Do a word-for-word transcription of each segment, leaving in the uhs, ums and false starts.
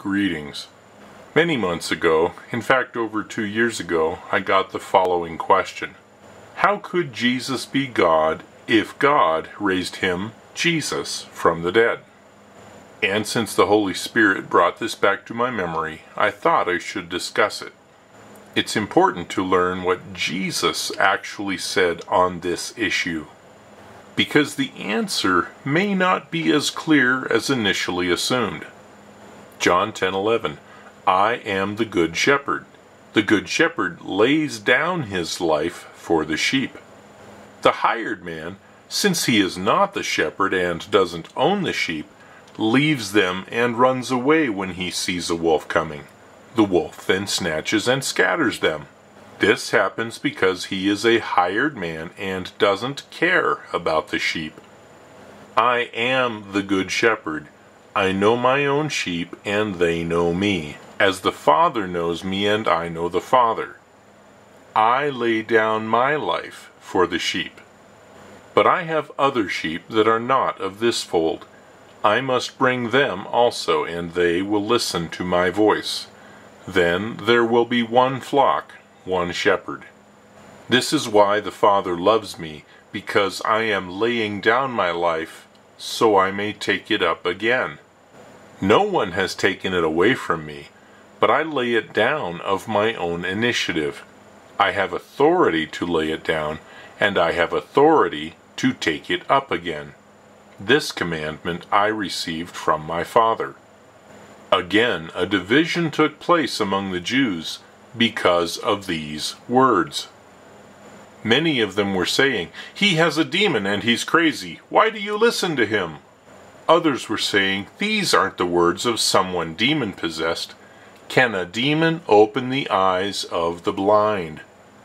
Greetings. Many months ago, in fact over two years ago, I got the following question. How could Jesus be God if God raised him, Jesus, from the dead? And since the Holy Spirit brought this back to my memory, I thought I should discuss it. It's important to learn what Jesus actually said on this issue, because the answer may not be as clear as initially assumed. John ten eleven, I am the good shepherd. The good shepherd lays down his life for the sheep. The hired man, since he is not the shepherd and doesn't own the sheep, leaves them and runs away when he sees a wolf coming. The wolf then snatches and scatters them. This happens because he is a hired man and doesn't care about the sheep. I am the good shepherd. I know my own sheep, and they know me, as the Father knows me and I know the Father. I lay down my life for the sheep. But I have other sheep that are not of this fold. I must bring them also, and they will listen to my voice. Then there will be one flock, one shepherd. This is why the Father loves me, because I am laying down my life, so I may take it up again. No one has taken it away from me, but I lay it down of my own initiative. I have authority to lay it down, and I have authority to take it up again. This commandment I received from my Father. Again, a division took place among the Jews because of these words. Many of them were saying, "He has a demon and he's crazy. Why do you listen to him?" Others were saying, "These aren't the words of someone demon-possessed. Can a demon open the eyes of the blind?"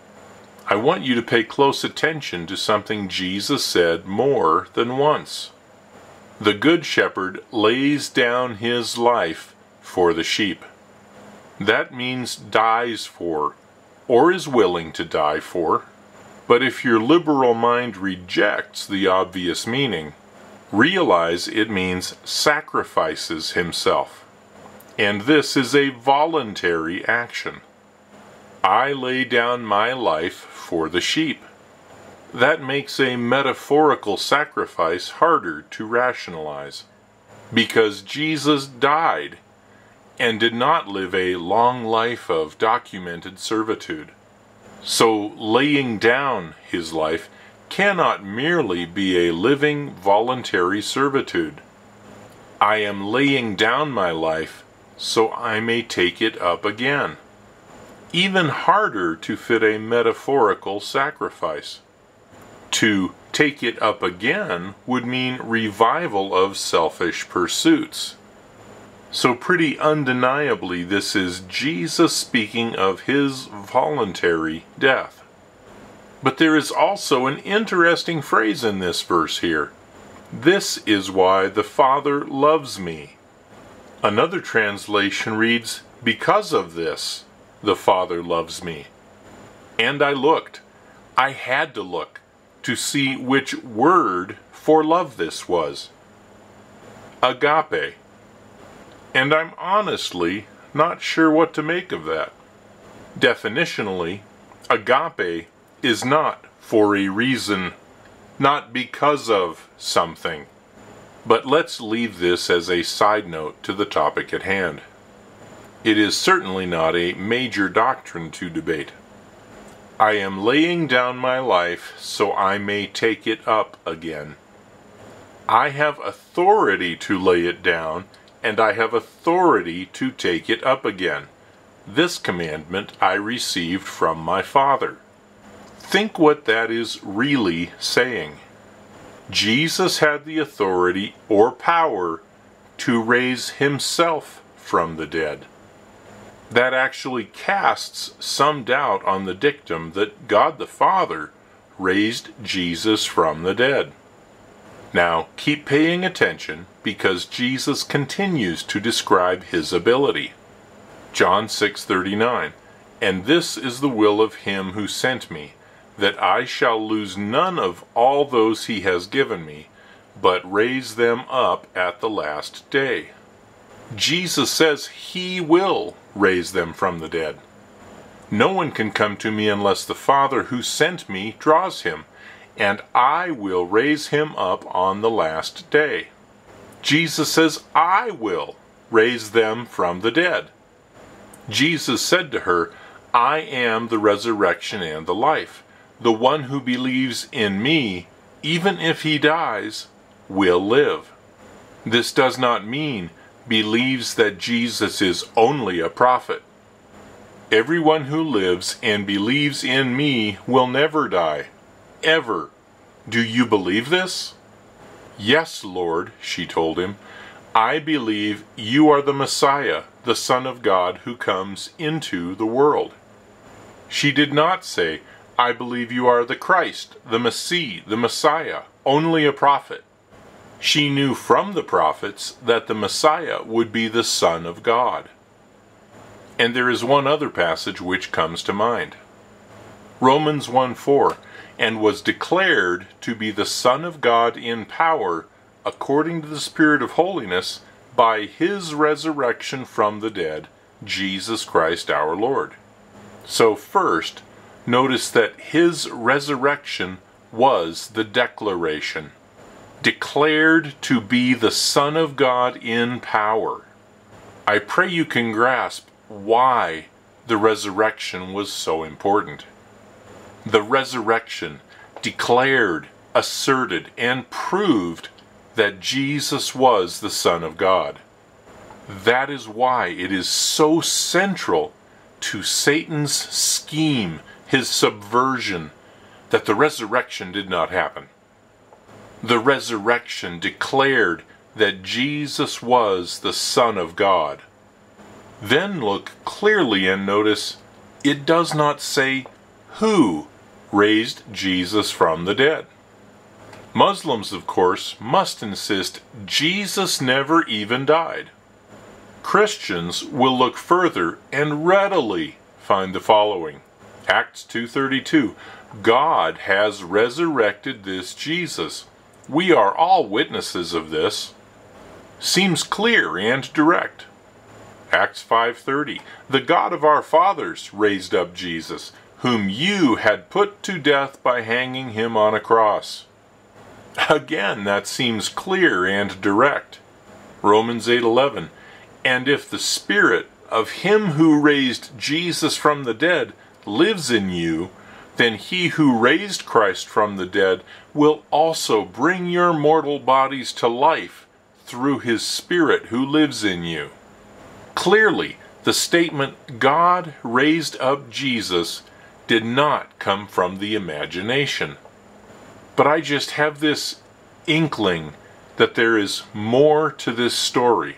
I want you to pay close attention to something Jesus said more than once. The Good Shepherd lays down his life for the sheep. That means dies for, or is willing to die for. But if your liberal mind rejects the obvious meaning, realize it means sacrifices himself. And this is a voluntary action. I lay down my life for the sheep. That makes a metaphorical sacrifice harder to rationalize, because Jesus died and did not live a long life of documented servitude. So laying down his life cannot merely be a living voluntary servitude. I am laying down my life so I may take it up again. Even harder to fit a metaphorical sacrifice. To take it up again would mean revival of selfish pursuits. So pretty undeniably this is Jesus speaking of his voluntary death. But there is also an interesting phrase in this verse here. This is why the Father loves me. Another translation reads, because of this, the Father loves me. And I looked. I had to look to see which word for love this was. Agape. And I'm honestly not sure what to make of that. Definitionally, agape is not for a reason, not because of something. But let's leave this as a side note to the topic at hand. It is certainly not a major doctrine to debate. I am laying down my life so I may take it up again. I have authority to lay it down, and I have authority to take it up again. This commandment I received from my Father. Think what that is really saying. Jesus had the authority or power to raise himself from the dead. That actually casts some doubt on the dictum that God the Father raised Jesus from the dead. Now, keep paying attention, because Jesus continues to describe his ability. John six thirty-nine, and this is the will of him who sent me, that I shall lose none of all those he has given me, but raise them up at the last day. Jesus says He will raise them from the dead. No one can come to me unless the Father who sent me draws him, and I will raise him up on the last day. Jesus says, I will raise them from the dead. Jesus said to her, I am the resurrection and the life. The one who believes in me, even if he dies, will live. This does not mean believes that Jesus is only a prophet. Everyone who lives and believes in me will never die, ever. Do you believe this? Yes, Lord, she told him. I believe you are the Messiah, the Son of God who comes into the world. She did not say, I believe you are the Christ, the Messiah, the Messiah, only a prophet. She knew from the prophets that the Messiah would be the Son of God. And there is one other passage which comes to mind. Romans one four, and was declared to be the Son of God in power, according to the Spirit of holiness, by His resurrection from the dead, Jesus Christ our Lord. So first, notice that His resurrection was the declaration. Declared to be the Son of God in power. I pray you can grasp why the resurrection was so important. The resurrection declared, asserted, and proved that Jesus was the Son of God. That is why it is so central to Satan's scheme, his subversion, that the resurrection did not happen. The resurrection declared that Jesus was the Son of God. Then look clearly and notice it does not say who raised Jesus from the dead. Muslims, of course, must insist Jesus never even died. Christians will look further and readily find the following. Acts two thirty-two, God has resurrected this Jesus. We are all witnesses of this. Seems clear and direct. Acts five thirty, the God of our fathers raised up Jesus, whom you had put to death by hanging him on a cross. Again, that seems clear and direct. Romans eight eleven, and if the Spirit of him who raised Jesus from the dead lives in you, then he who raised Christ from the dead will also bring your mortal bodies to life through his Spirit who lives in you. Clearly, the statement, God raised up Jesus, did not come from the imagination. But I just have this inkling that there is more to this story.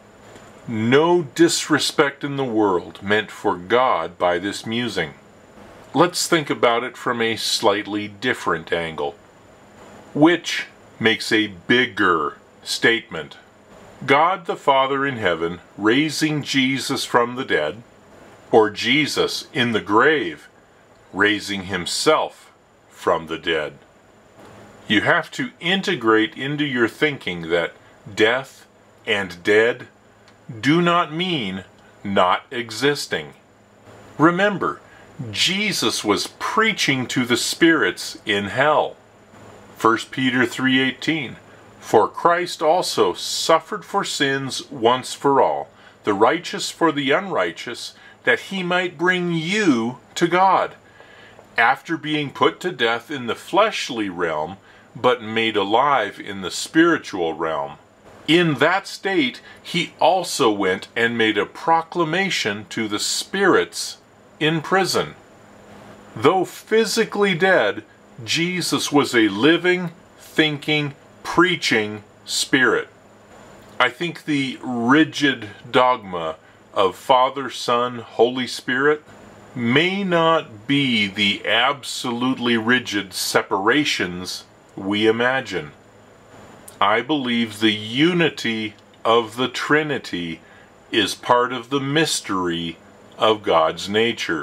No disrespect in the world meant for God by this musing. Let's think about it from a slightly different angle. Which makes a bigger statement? God the Father in heaven raising Jesus from the dead, or Jesus in the grave raising himself from the dead? You have to integrate into your thinking that death and dead do not mean not existing. Remember, Jesus was preaching to the spirits in hell. First Peter three eighteen, for Christ also suffered for sins once for all, the righteous for the unrighteous, that he might bring you to God, after being put to death in the fleshly realm, but made alive in the spiritual realm. In that state, he also went and made a proclamation to the spirits in prison. Though physically dead, Jesus was a living, thinking, preaching spirit. I think the rigid dogma of Father, Son, Holy Spirit may not be the absolutely rigid separations we imagine. I believe the unity of the Trinity is part of the mystery of God's nature.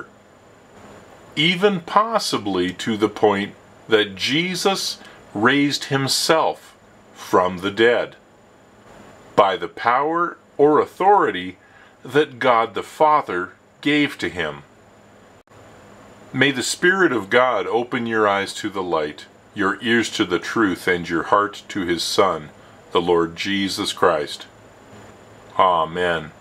Even possibly to the point that Jesus raised himself from the dead by the power or authority that God the Father gave to him. May the Spirit of God open your eyes to the light, your ears to the truth, and your heart to his Son, the Lord Jesus Christ. Amen.